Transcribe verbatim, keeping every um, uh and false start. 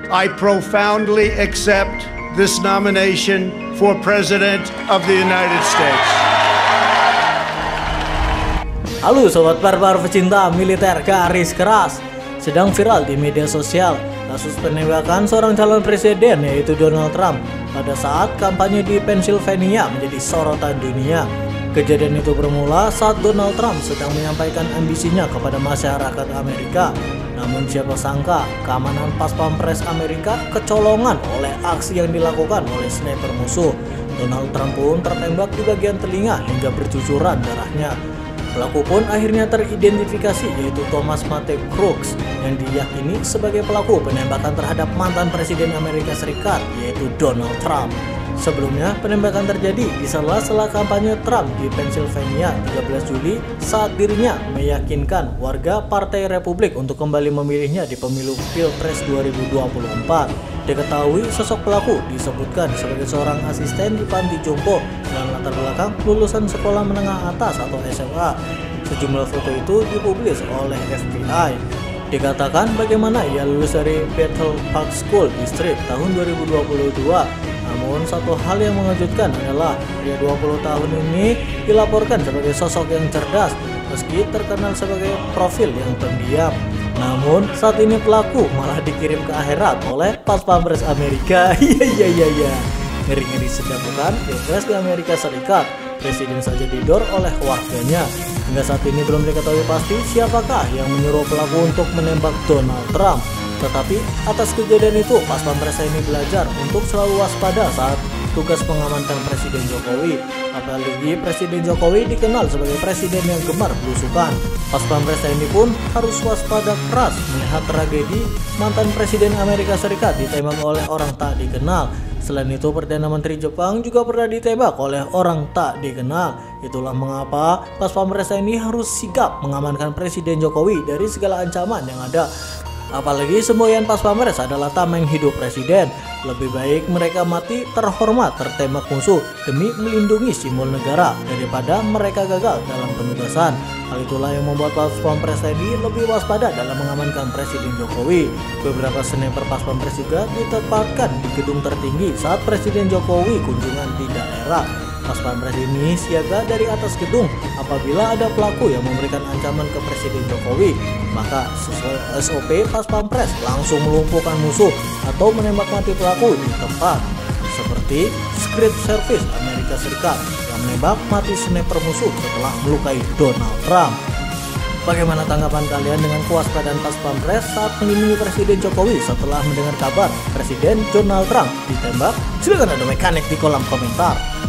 I profoundly accept this nomination for President of the United States. Halo sobat barbar pecinta militer garis keras. Sedang viral di media sosial kasus penembakan seorang calon presiden yaitu Donald Trump pada saat kampanye di Pennsylvania menjadi sorotan dunia. Kejadian itu bermula saat Donald Trump sedang menyampaikan ambisinya kepada masyarakat Amerika. Namun siapa sangka keamanan pas pampres Amerika kecolongan oleh aksi yang dilakukan oleh sniper musuh. Donald Trump pun tertembak di bagian telinga hingga bercucuran darahnya. Pelaku pun akhirnya teridentifikasi yaitu Thomas Matthew Crooks yang diyakini sebagai pelaku penembakan terhadap mantan Presiden Amerika Serikat yaitu Donald Trump. Sebelumnya penembakan terjadi di sela-sela kampanye Trump di Pennsylvania tiga belas Juli saat dirinya meyakinkan warga Partai Republik untuk kembali memilihnya di pemilu Pilpres dua ribu dua puluh empat. Diketahui sosok pelaku disebutkan sebagai seorang asisten di panti jompo dengan latar belakang lulusan sekolah menengah atas atau S M A. Sejumlah foto itu dipublis oleh F B I. Dikatakan bagaimana ia lulus dari Bethel Park School District tahun dua ribu dua puluh dua. Namun satu hal yang mengejutkan adalah pria dua puluh tahun ini dilaporkan sebagai sosok yang cerdas meski terkenal sebagai profil yang pendiam. Namun saat ini pelaku malah dikirim ke akhirat oleh pas pampres Amerika. Iya iya iya iya. Ngeri-ngeri sedap bukan? Pilpres di Amerika Serikat, presiden saja didor oleh warganya. Hingga saat ini belum diketahui pasti siapakah yang menyuruh pelaku untuk menembak Donald Trump. Tetapi atas kejadian itu pas pampres ini belajar untuk selalu waspada saat tugas mengamankan Presiden Jokowi. Apalagi Presiden Jokowi dikenal sebagai presiden yang gemar belusukan. Pas pampres ini pun harus waspada keras melihat tragedi mantan Presiden Amerika Serikat ditembak oleh orang tak dikenal. Selain itu Perdana Menteri Jepang juga pernah ditembak oleh orang tak dikenal. Itulah mengapa pas pampres ini harus sigap mengamankan Presiden Jokowi dari segala ancaman yang ada. Apalagi semboyan pas pampres adalah tameng hidup presiden. Lebih baik mereka mati terhormat tertembak musuh demi melindungi simbol negara daripada mereka gagal dalam penugasan. Hal itulah yang membuat pas pampres ini lebih waspada dalam mengamankan Presiden Jokowi. Beberapa sniper pas pampres juga ditempatkan di gedung tertinggi saat Presiden Jokowi kunjungan di daerah. Pas pampres ini siaga dari atas gedung apabila ada pelaku yang memberikan ancaman ke Presiden Jokowi, maka sesuai S O P pas pampres langsung melumpuhkan musuh atau menembak mati pelaku di tempat. Seperti Secret Service Amerika Serikat yang menembak mati sniper musuh setelah melukai Donald Trump. Bagaimana tanggapan kalian dengan kewaspadaan pas pampres saat melindungi Presiden Jokowi setelah mendengar kabar Presiden Donald Trump ditembak? Silahkan ada mekanik di kolom komentar.